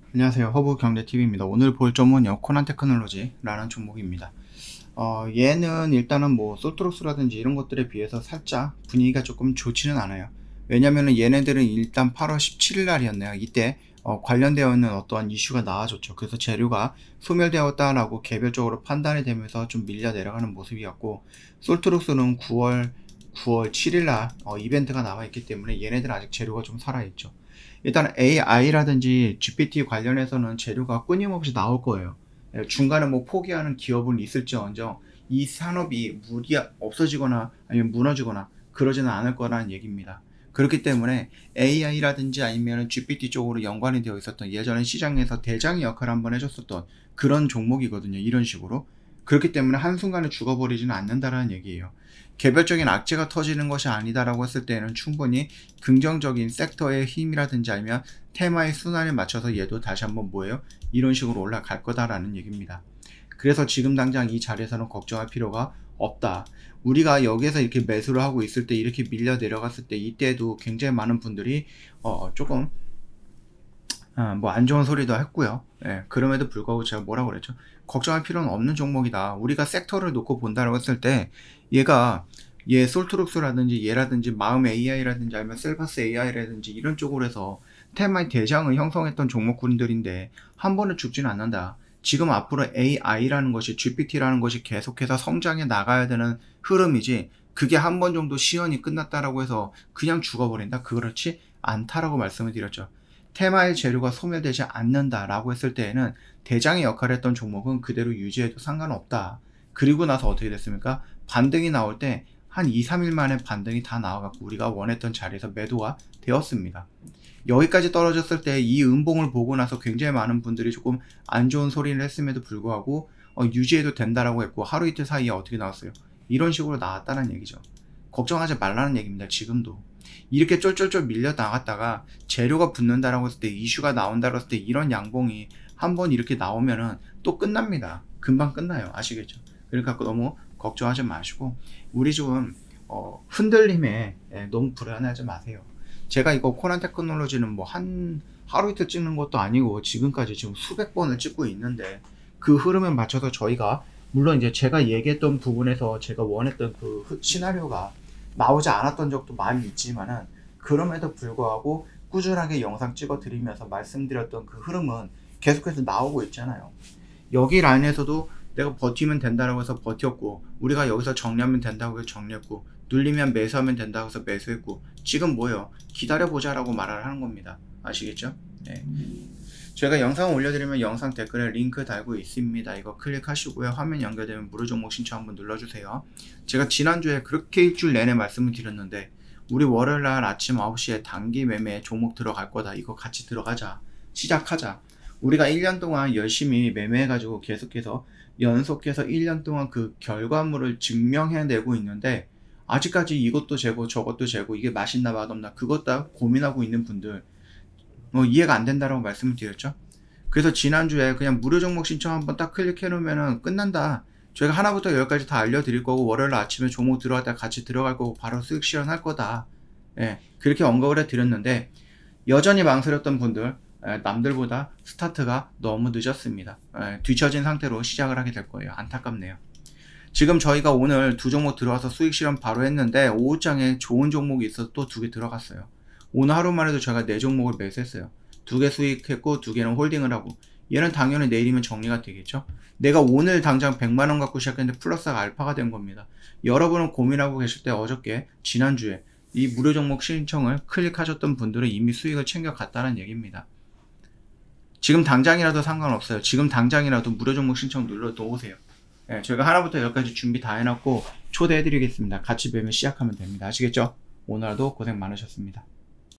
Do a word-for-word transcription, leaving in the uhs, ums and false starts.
안녕하세요. 허브경제티비입니다. 오늘 볼 종목은요, 코난테크놀로지라는 종목입니다. 어, 얘는 일단은 뭐 솔트록스라든지 이런 것들에 비해서 살짝 분위기가 조금 좋지는 않아요. 왜냐면은 얘네들은 일단 팔월 십칠일 날이었네요. 이때 어, 관련되어 있는 어떠한 이슈가 나와줬죠. 그래서 재료가 소멸되었다라고 개별적으로 판단이 되면서 좀 밀려 내려가는 모습이었고, 솔트록스는 구월 구월 칠일 날 어, 이벤트가 나와 있기 때문에 얘네들은 아직 재료가 좀 살아있죠. 일단 에이아이라든지 지피티 관련해서는 재료가 끊임없이 나올 거예요. 중간에 뭐 포기하는 기업은 있을지언정 이 산업이 무리 없어지거나 아니면 무너지거나 그러지는 않을 거라는 얘기입니다. 그렇기 때문에 에이아이라든지 아니면 지피티 쪽으로 연관이 되어 있었던, 예전에 시장에서 대장의 역할을 한번 해줬었던 그런 종목이거든요. 이런 식으로. 그렇기 때문에 한순간에 죽어버리지는 않는다라는 얘기예요. 개별적인 악재가 터지는 것이 아니다라고 했을 때는 충분히 긍정적인 섹터의 힘이라든지 아니면 테마의 순환에 맞춰서 얘도 다시 한번 뭐예요? 이런 식으로 올라갈 거다라는 얘기입니다. 그래서 지금 당장 이 자리에서는 걱정할 필요가 없다. 우리가 여기에서 이렇게 매수를 하고 있을 때, 이렇게 밀려 내려갔을 때, 이때도 굉장히 많은 분들이 어 조금 어, 뭐 안 좋은 소리도 했고요. 예, 그럼에도 불구하고 제가 뭐라고 그랬죠? 걱정할 필요는 없는 종목이다. 우리가 섹터를 놓고 본다라고 했을 때 얘가 얘 솔트록스라든지 얘라든지 마음 에이아이라든지 아니면 셀바스 에이아이라든지 이런 쪽으로 해서 테마의 대장을 형성했던 종목군들인데 한 번에 죽지는 않는다. 지금 앞으로 에이아이라는 것이, 지피티라는 것이 계속해서 성장해 나가야 되는 흐름이지, 그게 한 번 정도 시연이 끝났다라고 해서 그냥 죽어버린다? 그렇지 않다라고 말씀을 드렸죠. 테마의 재료가 소멸되지 않는다라고 했을 때에는 대장의 역할을 했던 종목은 그대로 유지해도 상관없다. 그리고 나서 어떻게 됐습니까? 반등이 나올 때 한 이, 삼 일 만에 반등이 다 나와갖고 우리가 원했던 자리에서 매도가 되었습니다. 여기까지 떨어졌을 때 이 음봉을 보고 나서 굉장히 많은 분들이 조금 안 좋은 소리를 했음에도 불구하고 어, 유지해도 된다라고 했고, 하루 이틀 사이에 어떻게 나왔어요? 이런 식으로 나왔다는 얘기죠. 걱정하지 말라는 얘기입니다. 지금도 이렇게 쫄쫄쫄 밀려 나갔다가 재료가 붙는다라고 했을 때, 이슈가 나온다고 했을 때, 이런 양봉이 한번 이렇게 나오면은 또 끝납니다. 금방 끝나요. 아시겠죠? 그러니까 너무 걱정하지 마시고, 우리 좀 어, 흔들림에 예, 너무 불안해하지 마세요. 제가 이거 코난테크놀로지는 뭐 한 하루 이틀 찍는 것도 아니고 지금까지 지금 수백 번을 찍고 있는데, 그 흐름에 맞춰서 저희가, 물론 이제 제가 얘기했던 부분에서 제가 원했던 그 시나리오가 나오지 않았던 적도 많이 있지만은, 그럼에도 불구하고 꾸준하게 영상 찍어 드리면서 말씀드렸던 그 흐름은 계속해서 나오고 있잖아요. 여기 라인에서도 내가 버티면 된다고 해서 버텼고, 우리가 여기서 정리하면 된다고 해서 정리했고, 눌리면 매수하면 된다고 해서 매수했고, 지금 뭐예요? 기다려보자 라고 말을 하는 겁니다. 아시겠죠? 네. 제가 영상 올려드리면 영상 댓글에 링크 달고 있습니다. 이거 클릭하시고요. 화면 연결되면 무료 종목 신청 한번 눌러주세요. 제가 지난주에 그렇게 일주일 내내 말씀을 드렸는데, 우리 월요일날 아침 아홉 시에 단기 매매 종목 들어갈 거다. 이거 같이 들어가자. 시작하자. 우리가 일 년 동안 열심히 매매해가지고 계속해서 연속해서 일 년 동안 그 결과물을 증명해내고 있는데, 아직까지 이것도 재고 저것도 재고 이게 맛있나 맛없나 그것 다 고민하고 있는 분들, 뭐 이해가 안 된다라고 말씀을 드렸죠. 그래서 지난주에 그냥 무료 종목 신청 한번 딱 클릭해 놓으면 끝난다. 저희가 하나부터 열까지 다 알려드릴 거고, 월요일 아침에 종목 들어갔다 같이 들어갈 거고, 바로 수익 실현할 거다. 예, 그렇게 언급을 해 드렸는데, 여전히 망설였던 분들, 예, 남들보다 스타트가 너무 늦었습니다. 예, 뒤처진 상태로 시작을 하게 될 거예요. 안타깝네요. 지금 저희가 오늘 두 종목 들어와서 수익 실현 바로 했는데, 오후장에 좋은 종목이 있어서 또 두 개 들어갔어요. 오늘 하루만 해도 제가 네 종목을 매수했어요. 두 개 수익했고 두 개는 홀딩을 하고, 얘는 당연히 내일이면 정리가 되겠죠. 내가 오늘 당장 백만 원 갖고 시작했는데 플러스가 알파가 된 겁니다. 여러분은 고민하고 계실 때 어저께 지난주에 이 무료 종목 신청을 클릭하셨던 분들은 이미 수익을 챙겨갔다는 얘기입니다. 지금 당장이라도 상관없어요. 지금 당장이라도 무료 종목 신청 눌러 놓으세요. 예, 저희가 하나부터 열까지 준비 다 해놨고 초대해드리겠습니다. 같이 매매 시작하면 됩니다. 아시겠죠? 오늘도 고생 많으셨습니다.